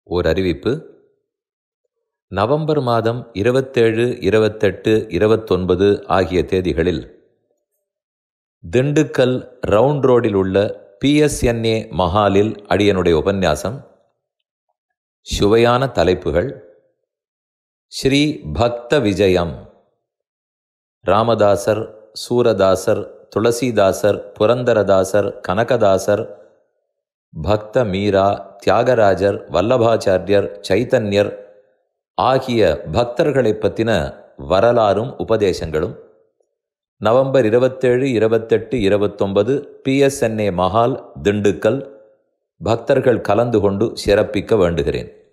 ஓர் அறிவிப்பு. நவம்பர் மாதம் 27, 28, 29 ஆகிய தேதிகளில் திண்டுக்கல் ரவுண்ட் ரோடில் உள்ள PSNA மஹாலில் அடியனுடைய உபன்யாசம். சுவையான தலைப்புகள்: ஸ்ரீ பக்த விஜயம், ராமதாசர், சூரதாசர், துளசிதாசர், புரந்தரதாசர், கனகதாசர், பக்த மீரா, தியாகராஜர், வல்லபாச்சாரியர், சைத்தன்யர் ஆகிய பக்தர்களைப் பற்றின வரலாறும் உபதேசங்களும் நவம்பர் 27, 28, 29 PSNA மஹால், திண்டுக்கல் பக்தர்கள் கலந்து கொண்டு சிறப்பிக்க வேண்டுகிறேன்.